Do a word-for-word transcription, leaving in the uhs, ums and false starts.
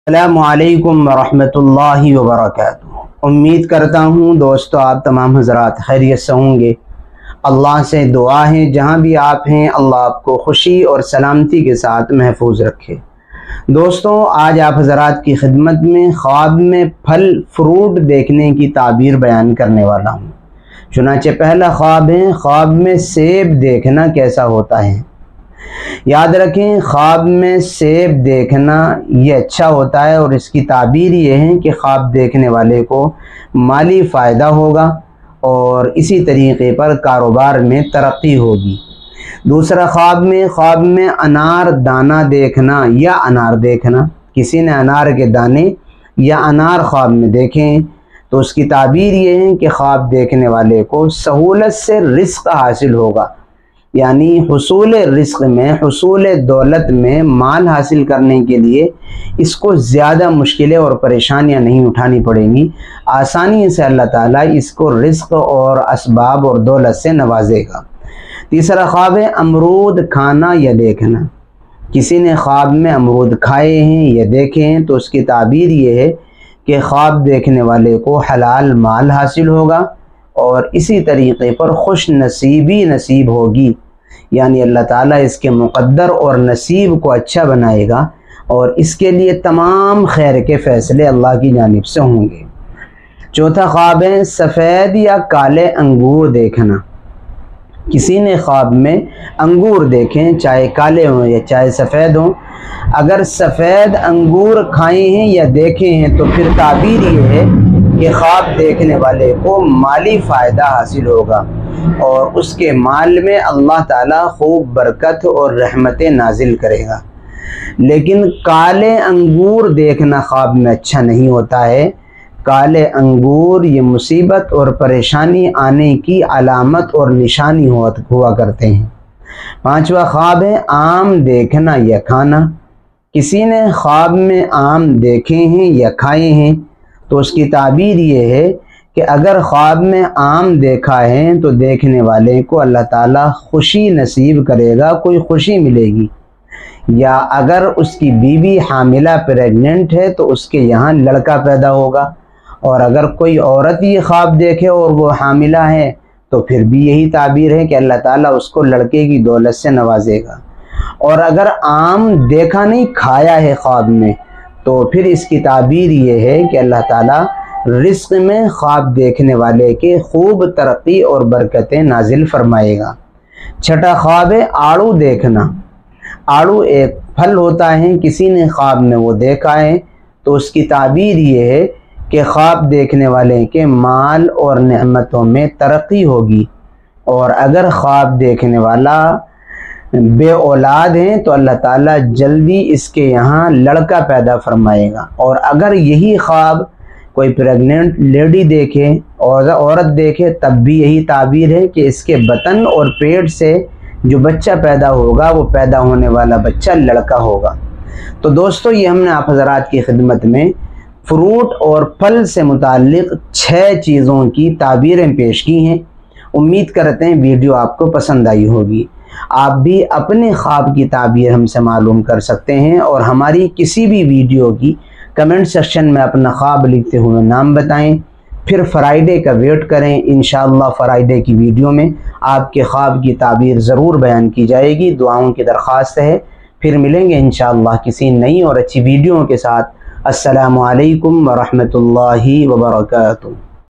السلام علیکم ورحمۃ اللہ وبرکاتہ۔ امید کرتا ہوں دوستو آپ تمام حضرات خیریت سے ہوں گے۔ اللہ سے دعا ہے جہاں بھی آپ ہیں اللہ آپ کو خوشی اور سلامتی کے ساتھ محفوظ رکھے۔ دوستو آج آپ حضرات کی خدمت میں خواب میں پھل فروٹ دیکھنے کی تعبیر بیان کرنے والا ہوں۔ چنانچہ پہلا خواب ہے خواب میں سیب دیکھنا کیسا ہوتا ہے۔ یاد رکھیں خواب میں سیب دیکھنا یہ اچھا ہوتا ہے اور اس کی تعبیر یہ ہے کہ خواب دیکھنے والے کو مالی فائدہ ہوگا اور اسی طریقے پر کاروبار میں ترقی ہوگی۔ دوسرا خواب میں خواب میں انار دانہ دیکھنا یا انار دیکھنا، کسی نے انار کے دانے یا انار خواب میں دیکھیں تو اس کی تعبیر یہ ہے کہ خواب دیکھنے والے کو سہولت سے رزق حاصل ہوگا، یعنی حصول رزق میں حصول دولت میں مال حاصل کرنے کے لیے اس کو زیادہ مشکلیں اور پریشانیاں نہیں اٹھانی پڑیں گی، آسانی سے اللہ تعالیٰ اس کو رزق اور اسباب اور دولت سے نوازے گا۔ تیسرا خواب ہے امرود کھانا یا دیکھنا، کسی نے خواب میں امرود کھائے ہیں یا دیکھے ہیں تو اس کی تعبیر یہ ہے کہ خواب دیکھنے والے کو حلال مال حاصل ہوگا اور اسی طریقے پر خوش نصیبی نصیب ہوگی، یعنی اللہ تعالیٰ اس کے مقدر اور نصیب کو اچھا بنائے گا اور اس کے لیے تمام خیر کے فیصلے اللہ کی جانب سے ہوں گے۔ چوتھا خواب ہے سفید یا کالے انگور دیکھنا، کسی نے خواب میں انگور دیکھیں چاہے کالے ہوں یا چاہے سفید ہوں، اگر سفید انگور کھائے ہیں یا دیکھے ہیں تو پھر تعبیر یہ ہے کہ خواب دیکھنے والے کو مالی فائدہ حاصل ہوگا اور اس کے مال میں اللہ تعالیٰ خوب برکت اور رحمت نازل کرے گا۔ لیکن کالے انگور دیکھنا خواب میں اچھا نہیں ہوتا ہے، کالے انگور یہ مصیبت اور پریشانی آنے کی علامت اور نشانی ہوا کرتے ہیں۔ پانچواں خواب ہے آم دیکھنا یا کھانا، کسی نے خواب میں آم دیکھے ہیں یا کھائے ہیں تو اس کی تعبیر یہ ہے کہ اگر خواب میں آم دیکھا ہے تو دیکھنے والے کو اللہ تعالیٰ خوشی نصیب کرے گا، کوئی خوشی ملے گی، یا اگر اس کی بیوی حاملہ پریگننٹ ہے تو اس کے یہاں لڑکا پیدا ہوگا، اور اگر کوئی عورت یہ خواب دیکھے اور وہ حاملہ ہے تو پھر بھی یہی تعبیر ہے کہ اللہ تعالیٰ اس کو لڑکے کی دولت سے نوازے گا۔ اور اگر آم دیکھا نہیں کھایا ہے خواب میں تو پھر اس کی تعبیر یہ ہے کہ اللہ تعالیٰ رزق میں خواب دیکھنے والے کے خوب ترقی اور برکتیں نازل فرمائے گا۔ چھٹا خواب ہے آڑو دیکھنا، آڑو ایک پھل ہوتا ہے، کسی نے خواب میں وہ دیکھا ہے تو اس کی تعبیر یہ ہے کہ خواب دیکھنے والے کے مال اور نعمتوں میں ترقی ہوگی، اور اگر خواب دیکھنے والا بے اولاد ہیں تو اللہ تعالیٰ جلدی اس کے یہاں لڑکا پیدا فرمائے گا، اور اگر یہی خواب کوئی پریگننٹ لیڈی دیکھے اور عورت دیکھے تب بھی یہی تعبیر ہے کہ اس کے بطن اور پیٹ سے جو بچہ پیدا ہوگا وہ پیدا ہونے والا بچہ لڑکا ہوگا۔ تو دوستو یہ ہم نے آپ حضرات کی خدمت میں فروٹ اور پھل سے متعلق چھ چیزوں کی تعبیریں پیش کی ہیں۔ امید کرتے ہیں ویڈیو آپ کو پسند آئی ہوگی۔ آپ بھی اپنے خواب کی تعبیر ہم سے معلوم کر سکتے ہیں اور ہماری کسی بھی ویڈیو کی کمنٹ سیکشن میں اپنا خواب لکھتے ہوئے نام بتائیں، پھر فرائیڈے کا ویٹ کریں، انشاءاللہ فرائیڈے کی ویڈیو میں آپ کے خواب کی تعبیر ضرور بیان کی جائے گی۔ دعاؤں کی درخواست ہے، پھر ملیں گے انشاءاللہ کسی نئی اور اچھی ویڈیو کے ساتھ۔ السلام علیکم ورحمۃ اللہ وبرکاتہ۔